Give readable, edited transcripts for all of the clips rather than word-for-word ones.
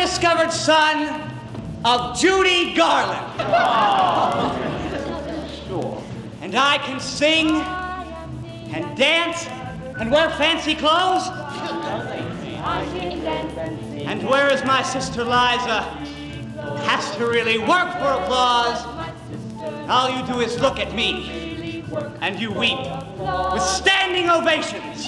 undiscovered son of Judy Garland. Sure. And I can sing and dance and wear fancy clothes. And whereas my sister Liza has to really work for applause, all you do is look at me and you weep with standing ovations.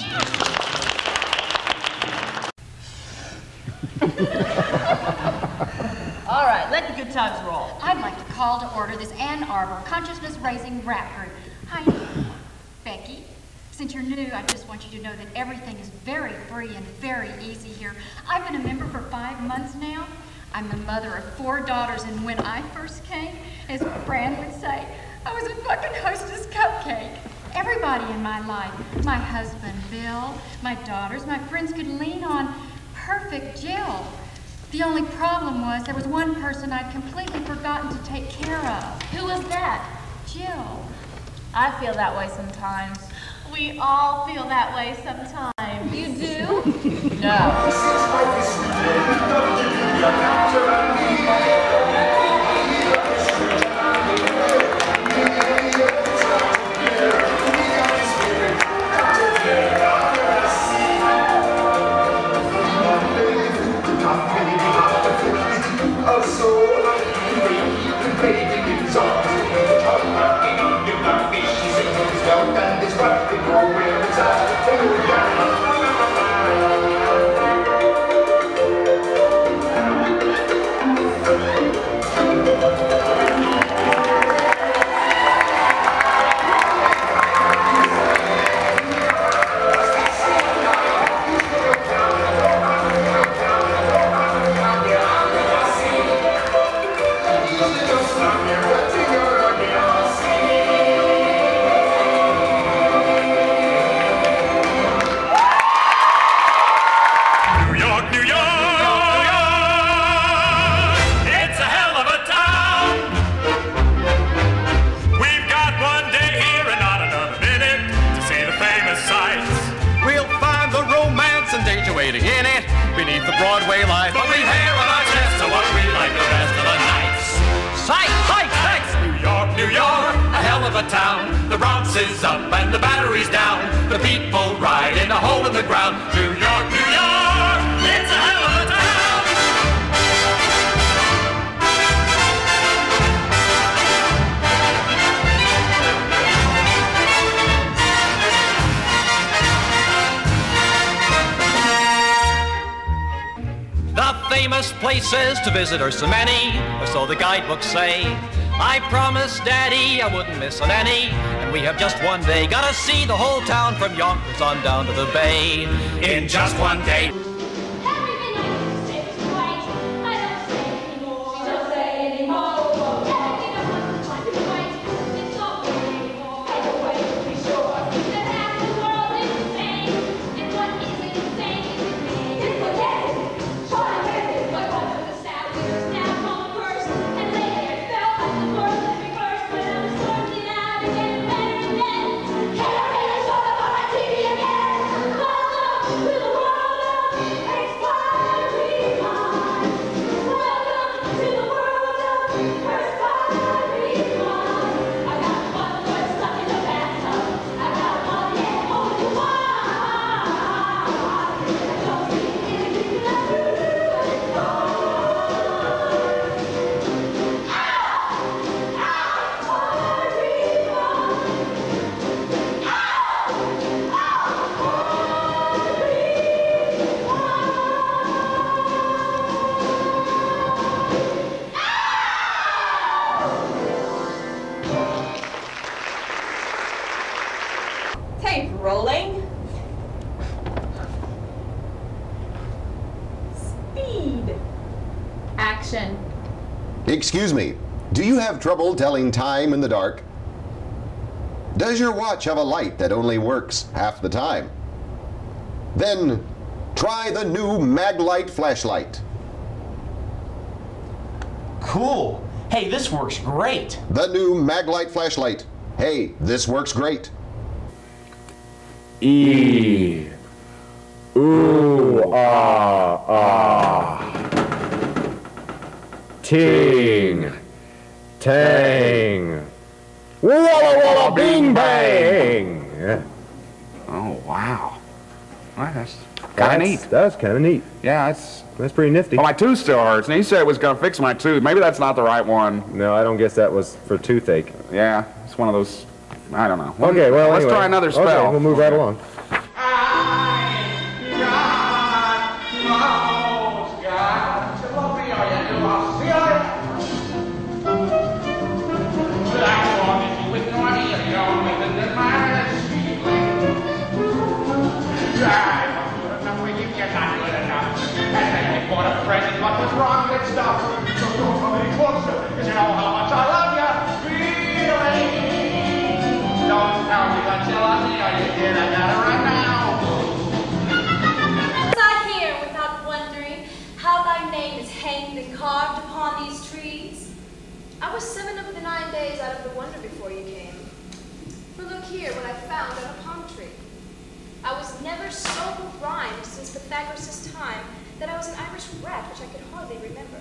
All right, let the good times roll. I'd like to call to order this Ann Arbor consciousness-raising rap group. Hi, Becky. Since you're new, I just want you to know that everything is very free and very easy here. I've been a member for 5 months now. I'm the mother of 4 daughters, and when I first came, as Fran would say, I was a fucking hostess cupcake. Everybody in my life, my husband, Bill, my daughters, my friends could lean on. Perfect Jill. The only problem was there was one person I'd completely forgotten to take care of. Who was that? Jill. I feel that way sometimes. We all feel that way sometimes. You do? No. Places to visit are so many, or so the guidebooks say. I promised Daddy I wouldn't miss on any, and we have just one day. Gotta see the whole town from Yonkers on down to the bay in just one day. Rolling. Speed. Action. Excuse me, do you have trouble telling time in the dark? Does your watch have a light that only works half the time? Then try the new Maglite flashlight. Cool. Hey, this works great. The new Maglite flashlight. Hey, this works great. E. Ooh, ah, ah. ting, tang, walla walla bing bang. Yeah. Oh, wow. Well, that's kind of neat. That's kind of neat. Yeah, that's pretty nifty. Well, my tooth still hurts, and he said it was going to fix my tooth. Maybe that's not the right one. No, I don't guess that was for toothache. Yeah, it's one of those, I don't know. Okay, well, let's anyway. try another spell. Okay, we'll move right along. What was wrong with stuff? So don't come any closer, because you know how much I love you. Really? Don't tell me that you love me, or you did. I got it right now. Was I here without wondering how thy name is hanged and carved upon these trees? I was 7 of the 9 days out of the wonder before you came. For look here what I found on a palm tree. I was never so begrimed since Pythagoras' time that I was an Irish rat which I could hardly remember.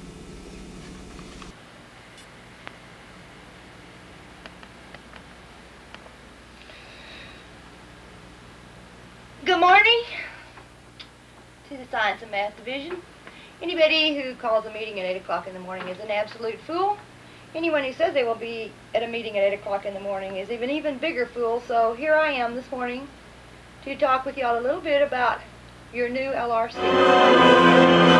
Good morning to the Science and Math Division. Anybody who calls a meeting at 8 o'clock in the morning is an absolute fool. Anyone who says they will be at a meeting at 8 o'clock in the morning is an even bigger fool. So here I am this morning to talk with y'all a little bit about your new LRC.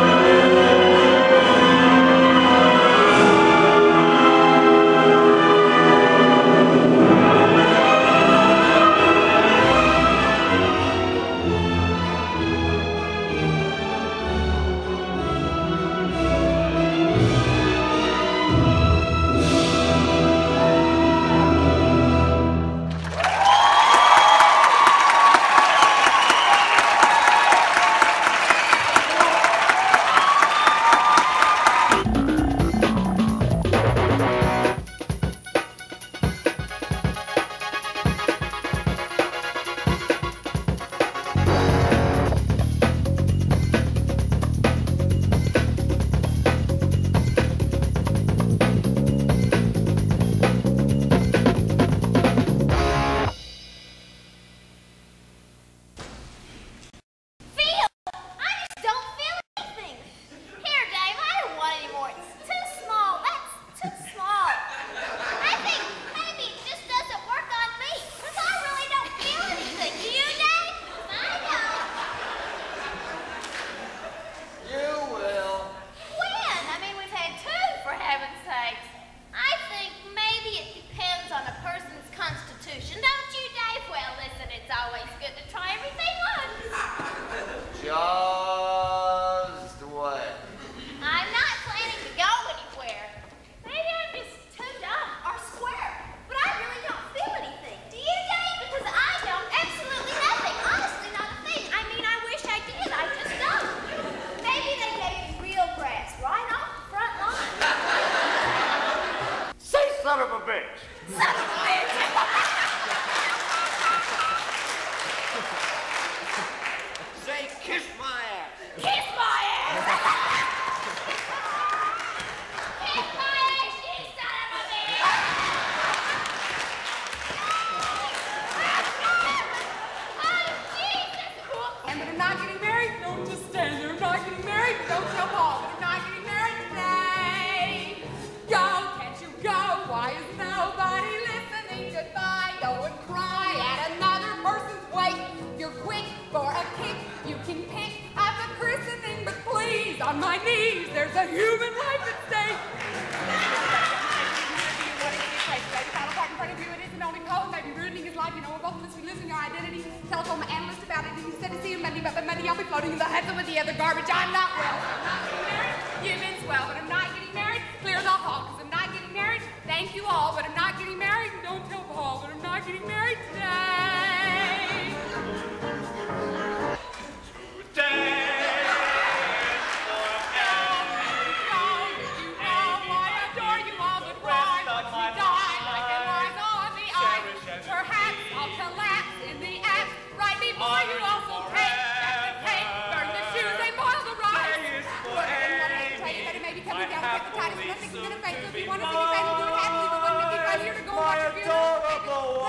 adorable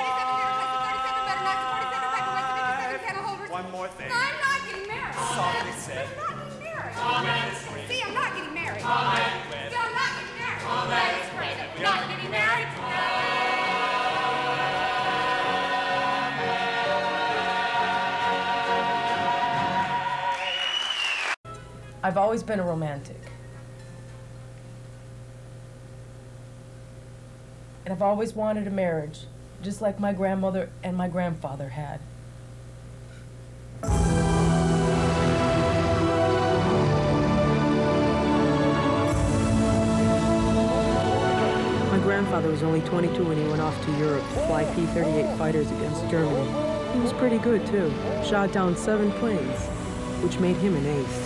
wife. One more thing. I'm not getting married. Softly said. I'm not getting married. Amen. See, I'm not getting married. Amen. See, I'm not getting married. Let's pray that we're not getting married. I've always been a romantic. And I've always wanted a marriage, just like my grandmother and my grandfather had. My grandfather was only 22 when he went off to Europe to fly P-38 fighters against Germany. He was pretty good, too. Shot down 7 planes, which made him an ace.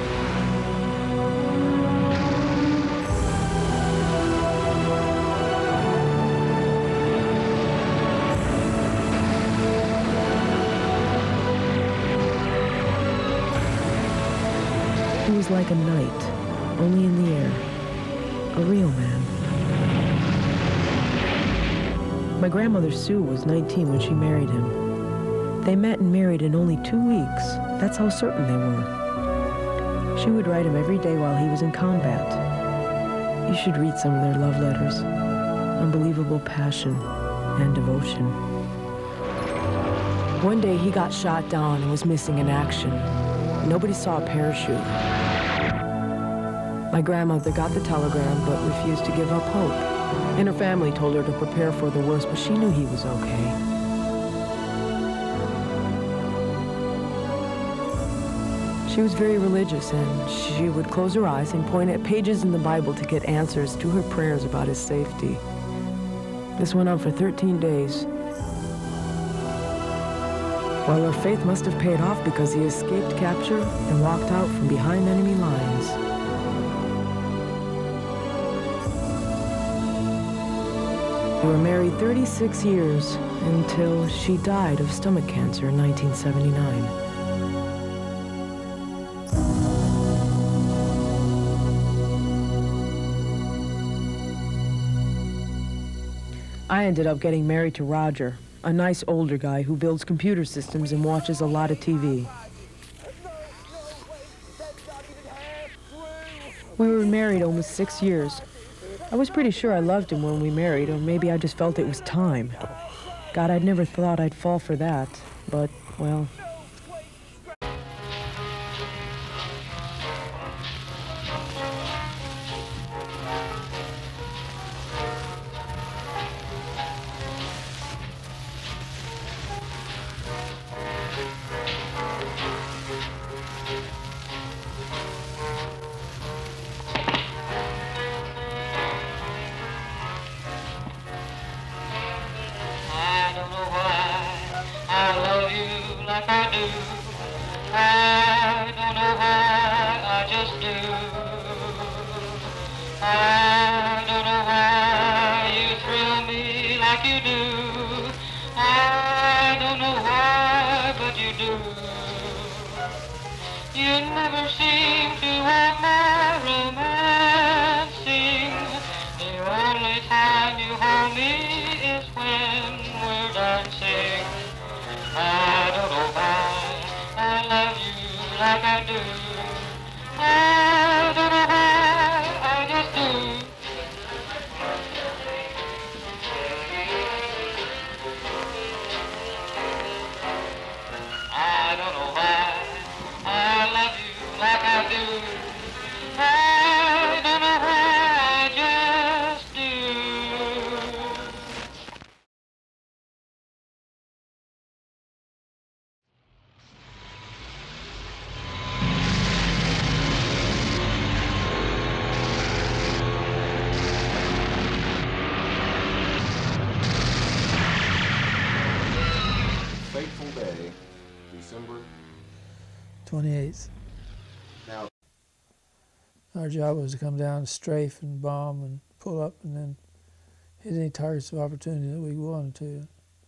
He was like a knight, only in the air. A real man. My grandmother Sue was 19 when she married him. They met and married in only 2 weeks. That's how certain they were. She would write him every day while he was in combat. You should read some of their love letters. Unbelievable passion and devotion. One day he got shot down and was missing in action. Nobody saw a parachute. My grandmother got the telegram but refused to give up hope. And her family told her to prepare for the worst, but she knew he was okay. She was very religious, and she would close her eyes and point at pages in the Bible to get answers to her prayers about his safety. This went on for 13 days. Well, her faith must have paid off because he escaped capture and walked out from behind enemy lines. They were married 36 years until she died of stomach cancer in 1979. I ended up getting married to Roger, a nice older guy who builds computer systems and watches a lot of TV. We were married almost 6 years. I was pretty sure I loved him when we married, or maybe I just felt it was time. God, I'd never thought I'd fall for that, but, well... Fateful day, December 28th. Now, our job was to come down, strafe and bomb and pull up and then hit any targets of opportunity that we wanted to.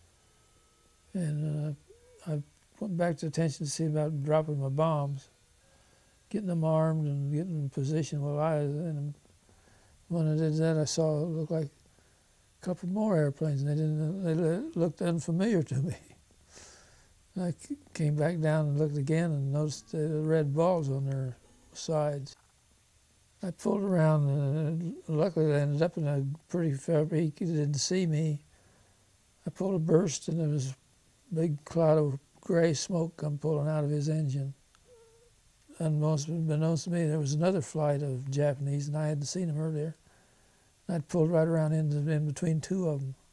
And I went back to attention to see about dropping my bombs, getting them armed and getting them in position while I was in them. When I did that, I saw it looked like couple more airplanes, and they looked unfamiliar to me. And I came back down and looked again and noticed the red balls on their sides. I pulled around, and luckily I ended up in a pretty fair peak. He didn't see me. I pulled a burst, and there was a big cloud of gray smoke come pulling out of his engine. Unbeknownst to me, there was another flight of Japanese, and I hadn't seen them earlier. I pulled right around in between two of them,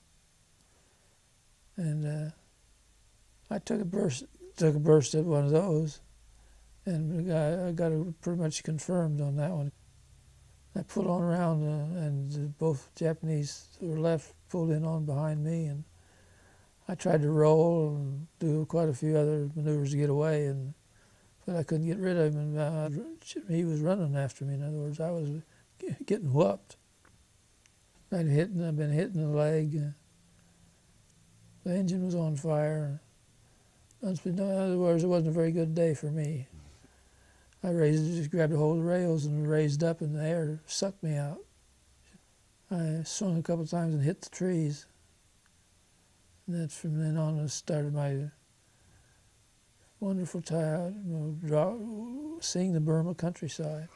and I took a burst at one of those, and I got it pretty much confirmed on that one. I pulled on around, and both Japanese who were left pulled in on behind me, and I tried to roll and do quite a few other maneuvers to get away, but I couldn't get rid of him. And he was running after me. In other words, I was getting whooped. I've been hitting the leg. The engine was on fire. In other words, it wasn't a very good day for me. I just grabbed a hold of the rails and raised up, and the air sucked me out. I swung a couple of times and hit the trees. And that's from then on I started my wonderful seeing the Burma countryside.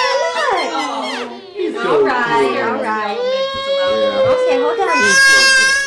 All right. Okay, hold on.